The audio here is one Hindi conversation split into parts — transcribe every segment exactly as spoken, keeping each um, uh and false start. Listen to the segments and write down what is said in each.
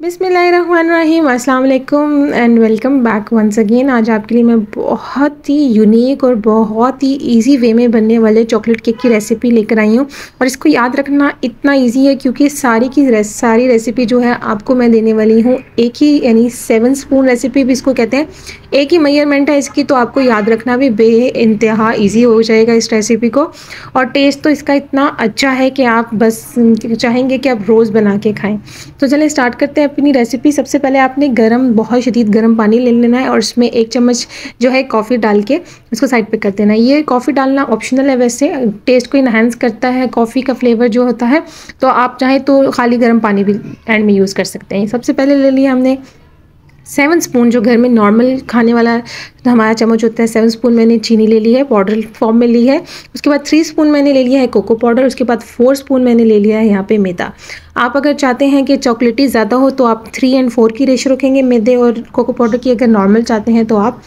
बिस्मिल्लाहिर्रहमानिर्रहीम, अस्सलाम वालेकुम and welcome back once again. आज आपके लिए मैं बहुत ही यूनिक और बहुत ही इजी वे में बनने वाले चॉकलेट केक की रेसिपी लेकर आई हूँ। और इसको याद रखना इतना इजी है क्योंकि सारी की रेस, सारी रेसिपी जो है आपको मैं देने वाली हूँ एक ही, यानी सेवन स्पून रेसिपी भी इसको कहते हैं। एक ही मेजरमेंट है इसकी, तो आपको याद रखना भी बे इंतहा ईजी हो जाएगा इस रेसिपी को। और टेस्ट तो इसका इतना अच्छा है कि आप बस चाहेंगे कि आप रोज़ बना के खाएँ। तो चलिए स्टार्ट करते हैं अपनी रेसिपी। सबसे पहले आपने गरम, बहुत शदीद गरम पानी ले लेना है और उसमें एक चम्मच जो है कॉफ़ी डाल के उसको साइड पे कर देना है। ये कॉफ़ी डालना ऑप्शनल है, वैसे टेस्ट को इन्हांस करता है कॉफ़ी का फ्लेवर जो होता है, तो आप चाहें तो खाली गर्म पानी भी एंड में यूज़ कर सकते हैं। सबसे पहले ले लिया हमने सेवन स्पून, जो घर में नॉर्मल खाने वाला हमारा चम्मच होता है, सेवन स्पून मैंने चीनी ले ली है, पाउडर फॉर्म में ली है। उसके बाद थ्री स्पून मैंने ले लिया है कोको पाउडर। उसके बाद फोर स्पून मैंने ले लिया है यहाँ पे मैदा। आप अगर चाहते हैं कि चॉकलेटी ज़्यादा हो तो आप थ्री एंड फोर की रेशो रखेंगे मैदे और कोको पाउडर की। अगर नॉर्मल चाहते हैं तो आप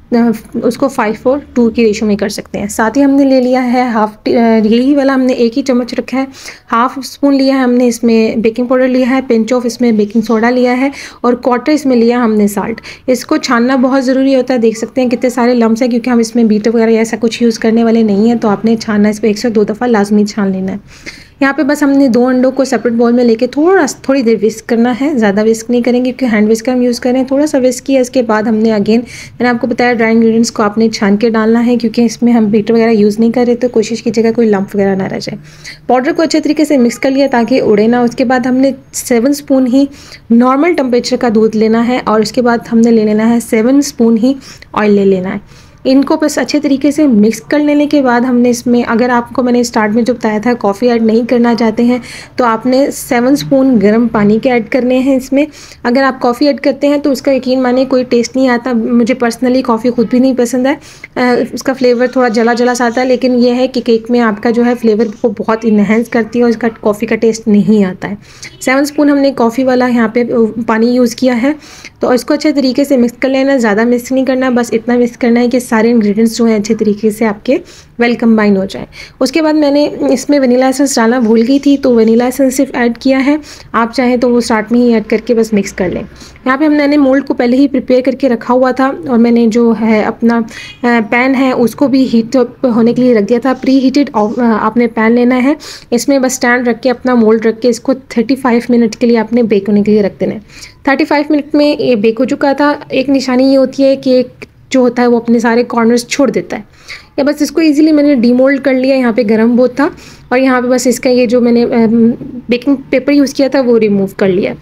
उसको फाइव फोर टू की रेशो में कर सकते हैं। साथ ही हमने ले लिया है हाफ, यही वाला हमने एक ही चम्मच रखा है, हाफ स्पून लिया है हमने इसमें बेकिंग पाउडर लिया है, पिंच ऑफ इसमें बेकिंग सोडा लिया है और क्वार्टर इसमें लिया हमने साल्ट। इसको छानना बहुत ज़रूरी होता है। देख सकते हैं कितने सारे लम्स हैं, क्योंकि हम इसमें बीटर वगैरह ऐसा कुछ यूज़ करने वाले नहीं हैं, तो आपने छानना इसको एक से दो दफ़ा लाजमी छान लेना है। यहाँ पे बस हमने दो अंडों को सेपरेट बाउल में लेके थोड़ा थोड़ी देर विस्क करना है, ज़्यादा विस्क नहीं करेंगे क्योंकि हैंड विस्क हम यूज़ कर रहे हैं। थोड़ा सा विस्क किया, इसके बाद हमने अगेन मैंने आपको बताया ड्राई इंग्रेडिएंट्स को आपने छान के डालना है, क्योंकि इसमें हम बीटर वगैरह यूज़ नहीं कर रहे, तो कोशिश कीजिएगा कोई लंप वगैरह ना रह जाए। पाउडर को अच्छे तरीके से मिक्स कर लिया ताकि उड़े ना। उसके बाद हमने सेवन स्पून ही नॉर्मल टेम्परेचर का दूध लेना है और उसके बाद हमने ले लेना है सेवन स्पून ही ऑयल ले लेना है। इनको बस अच्छे तरीके से मिक्स कर लेने के बाद हमने इसमें, अगर आपको मैंने स्टार्ट में जो बताया था कॉफ़ी ऐड नहीं करना चाहते हैं तो आपने सेवन स्पून गर्म पानी के ऐड करने हैं इसमें। अगर आप कॉफ़ी ऐड करते हैं तो उसका यकीन माने कोई टेस्ट नहीं आता। मुझे पर्सनली कॉफ़ी खुद भी नहीं पसंद है, उसका फ्लेवर थोड़ा जला जला सा आता है, लेकिन यह है कि केक में आपका जो है फ्लेवर को बहुत इन्हेंस करती है और इसका कॉफ़ी का टेस्ट नहीं आता है। सेवन स्पून हमने कॉफ़ी वाला यहाँ पे पानी यूज़ किया है, तो इसको अच्छे तरीके से मिक्स कर लेना। ज़्यादा मिक्स नहीं करना, बस इतना मिक्स करना है कि सारे इंग्रेडिएंट्स जो हैं अच्छे तरीके से आपके वेल कंबाइन हो जाए। उसके बाद मैंने इसमें वनीला एसेंस डालना भूल गई थी, तो वनीला एसेंस सिर्फ ऐड किया है। आप चाहें तो वो स्टार्ट में ही ऐड करके बस मिक्स कर लें। यहाँ पे हमने मोल्ड को पहले ही प्रिपेयर करके रखा हुआ था और मैंने जो है अपना पैन है उसको भी हीट होने के लिए रख दिया था, प्री हीटेड आपने पैन लेना है। इसमें बस स्टैंड रख के अपना मोल्ड रख के इसको थर्टी फाइव मिनट के लिए आपने बेक होने के लिए रख देना है। थर्टी फाइव मिनट में ये बेक हो चुका था। एक निशानी ये होती है कि जो होता है वो अपने सारे कॉर्नर्स छोड़ देता है। या बस इसको इजीली मैंने डीमोल्ड कर लिया। यहाँ पे गर्म बहुत था और यहाँ पे बस इसका ये जो मैंने बेकिंग पेपर यूज़ किया था वो रिमूव कर लिया।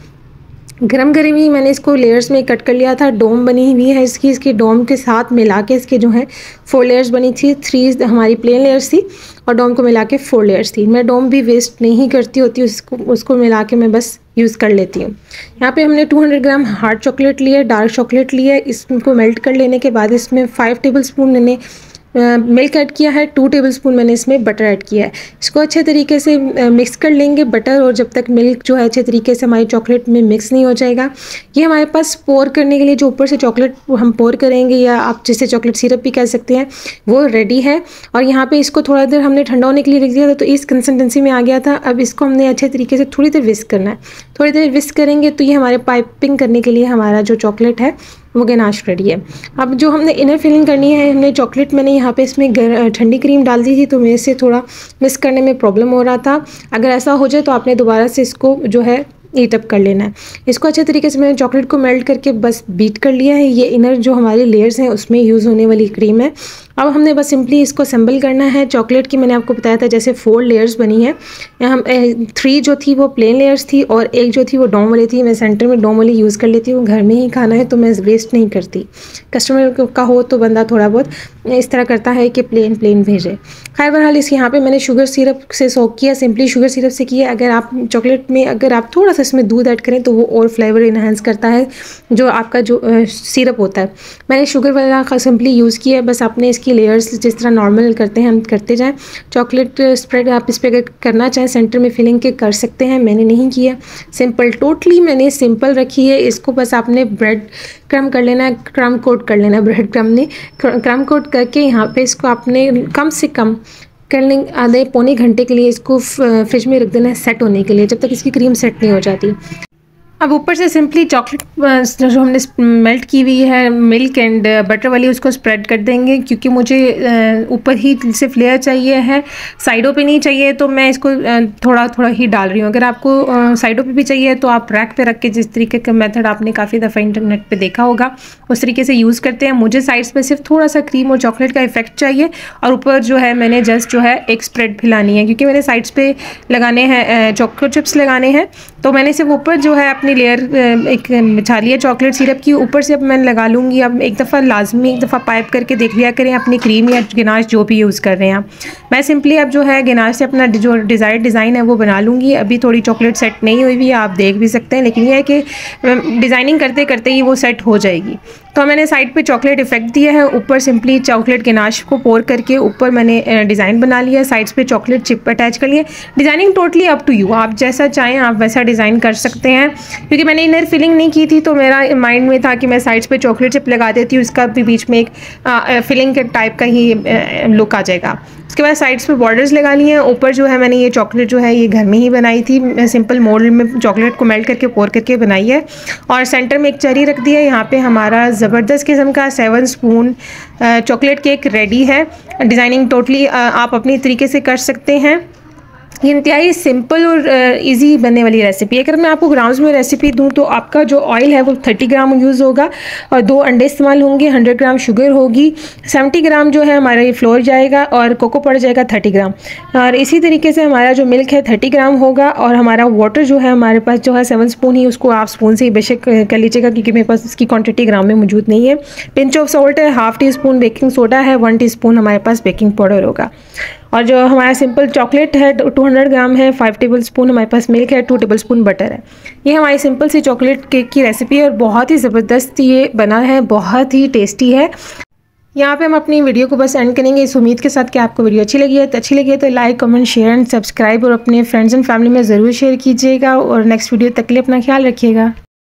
गरम गरम ही मैंने इसको लेयर्स में कट कर लिया था। डोम बनी हुई है इसकी, इसके डोम के साथ मिला के इसके जो है फोर लेयर्स बनी थी। थ्री हमारी प्लेन लेयर्स थी और डोम को मिला के फोर लेयर्स थी। मैं डोम भी वेस्ट नहीं करती होती, उसको उसको मिला के मैं बस यूज़ कर लेती हूँ। यहाँ पे हमने two hundred gram hard chocolate लिया, डार्क चॉकलेट लिया। इसको मेल्ट कर लेने के बाद इसमें फाइव टेबल स्पून मैंने मिल्क ऐड किया है, टू टेबलस्पून मैंने इसमें बटर ऐड किया है। इसको अच्छे तरीके से मिक्स कर लेंगे बटर, और जब तक मिल्क जो है अच्छे तरीके से हमारी चॉकलेट में मिक्स नहीं हो जाएगा। ये हमारे पास पोर करने के लिए जो ऊपर से चॉकलेट हम पोर करेंगे, या आप जिसे चॉकलेट सिरप भी कह सकते हैं, वो रेडी है। और यहाँ पे इसको थोड़ा देर हमने ठंडा होने के लिए रख दिया था, तो इस कंसिस्टेंसी में आ गया था। अब इसको हमने अच्छे तरीके से थोड़ी देर विस्क करना है। थोड़ी देर विस्क करेंगे तो ये हमारे पाइपिंग करने के लिए हमारा जो चॉकलेट है वो गनाश रेडी है। अब जो हमने इनर फिलिंग करनी है, हमने चॉकलेट, मैंने यहाँ पे इसमें ठंडी क्रीम डाल दी थी, तो मेरे से थोड़ा मिक्स करने में प्रॉब्लम हो रहा था। अगर ऐसा हो जाए तो आपने दोबारा से इसको जो है हीट अप कर लेना है। इसको अच्छे तरीके से मैंने चॉकलेट को मेल्ट करके बस बीट कर लिया है। ये इनर जो हमारी लेयर्स हैं उसमें यूज़ होने वाली क्रीम है। अब हमने बस सिंपली इसको असेंबल करना है। चॉकलेट की मैंने आपको बताया था जैसे फोर लेयर्स बनी है। हम थ्री जो थी वो प्लेन लेयर्स थी और एक जो थी वो डोम वाली थी। मैं सेंटर में डोम वाली यूज़ कर लेती हूँ, घर में ही खाना है तो मैं वेस्ट नहीं करती। कस्टमर का हो तो बंदा थोड़ा बहुत इस तरह करता है कि प्लेन प्लेन भेजे। खैर बहरहाल इस यहाँ पे मैंने शुगर सिरप से सोक किया, सिंपली शुगर सिरप से किया। अगर आप चॉकलेट में अगर आप थोड़ा सा इसमें दूध ऐड करें तो वो और फ्लेवर इन्हांस करता है जो आपका जो सिरप होता है। मैंने शुगर वाला सिंपली यूज़ किया है। बस आपने इसकी लेयर्स जिस तरह नॉर्मल करते हैं हम करते जाएं। चॉकलेट स्प्रेड आप इस पर करना चाहें सेंटर में फिलिंग के कर सकते हैं, मैंने नहीं किया। सिंपल, टोटली मैंने सिंपल रखी है। इसको बस आपने ब्रेड क्रम कर लेना है, क्रम कोट कर लेना है, ब्रेड क्रम ने क्रम कोट करके यहाँ पे इसको आपने कम से कम कर लें आधे पौने घंटे के लिए इसको फ्रिज में रख देना है सेट होने के लिए, जब तक इसकी क्रीम सेट नहीं हो जाती। अब ऊपर से सिंपली चॉकलेट जो हमने मेल्ट की हुई है मिल्क एंड बटर वाली उसको स्प्रेड कर देंगे, क्योंकि मुझे ऊपर ही सिर्फ लेयर चाहिए है, साइडों पे नहीं चाहिए, तो मैं इसको थोड़ा थोड़ा ही डाल रही हूँ। अगर आपको साइडों पे भी चाहिए तो आप रैक पे रख के, जिस तरीके का मेथड आपने काफ़ी दफ़ा इंटरनेट पे देखा होगा, उस तरीके से यूज़ करते हैं। मुझे साइड्स पे सिर्फ थोड़ा सा क्रीम और चॉकलेट का इफेक्ट चाहिए, और ऊपर जो है मैंने जस्ट जो है एक स्प्रेड फैलानी है, क्योंकि मैंने साइड्स पे लगाने हैं चॉकलेट चिप्स लगाने हैं, तो मैंने सिर्फ ऊपर जो है अपनी लेयर एक बिछा लिया चॉकलेट सिरप की, ऊपर से अब मैं लगा लूँगी। अब एक दफ़ा लाजमी एक दफ़ा पाइप करके देख लिया करें अपनी क्रीम या गिनाश जो भी यूज़ कर रहे हैं आप। मैं सिंपली अब जो है गिनाश से अपना जो डिज़ायर्ड डिज़ाइन है वो बना लूँगी। अभी थोड़ी चॉकलेट सेट नहीं हुई हुई है, आप देख भी सकते हैं, लेकिन यह है कि डिज़ाइनिंग करते करते ही वो सेट हो जाएगी। तो मैंने साइड पे चॉकलेट इफेक्ट दिया है, ऊपर सिंपली चॉकलेट गिनाश को पोर करके ऊपर मैंने डिज़ाइन बना लिया, साइड्स पे चॉकलेट चिप अटैच कर लिए। Designing totally up to you, आप जैसा चाहें आप वैसा डिज़ाइन कर सकते हैं। क्योंकि मैंने इनर फिलिंग नहीं की थी, तो मेरा माइंड में था कि मैं साइड्स पे चॉकलेट चिप लगा देती हूँ, इसका भी बीच में एक आ, फिलिंग के टाइप का ही लुक आ जाएगा। उसके बाद साइड्स पे बॉर्डर्स लगा लिए हैं। ऊपर जो है मैंने ये चॉकलेट जो है ये घर में ही बनाई थी, मैं सिंपल मोल्ड में चॉकलेट को मेल्ट करके पोर करके बनाई है, और सेंटर में एक चेरी रख दिया। यहाँ पे हमारा ज़बरदस्त किस्म का seven spoon chocolate cake ready है। डिज़ाइनिंग टोटली आप अपनी तरीके से कर सकते हैं। ये इंतहाई सिंपल और इजी बनने वाली रेसिपी है। अगर मैं आपको ग्राम्स में रेसिपी दूं तो आपका जो ऑयल है वो तीस ग्राम यूज़ होगा, और दो अंडे इस्तेमाल होंगे, सौ ग्राम शुगर होगी, सत्तर ग्राम जो है हमारा ये फ्लोर जाएगा, और कोको पड़ जाएगा तीस ग्राम। और इसी तरीके से हमारा जो मिल्क है तीस ग्राम होगा, और हमारा वाटर जो है हमारे पास जो है सेवन स्पून ही, उसको आप स्पून से ही बेशक कर लीजिएगा, क्योंकि मेरे पास इसकी क्वान्टिटी ग्राम में मौजूद नहीं है। पिंच ऑफ सॉल्ट है, half teaspoon baking soda है, वन टी स्पून हमारे पास बेकिंग पाउडर होगा, और जो हमारा सिंपल चॉकलेट है दो सौ ग्राम है, फाइव टेबल स्पून हमारे पास मिल्क है, टू टेबल स्पून बटर है। ये हमारी सिंपल सी चॉकलेट केक की रेसिपी है, और बहुत ही ज़बरदस्त ये बना है, बहुत ही टेस्टी है। यहाँ पे हम अपनी वीडियो को बस एंड करेंगे इस उम्मीद के साथ कि आपको वीडियो अच्छी लगी है। तो अच्छी लगी है तो like comment share and subscribe, और अपने फ्रेंड्स एंड फैमिली में ज़रूर शेयर कीजिएगा, और नेक्स्ट वीडियो तक के लिए अपना ख्याल रखिएगा।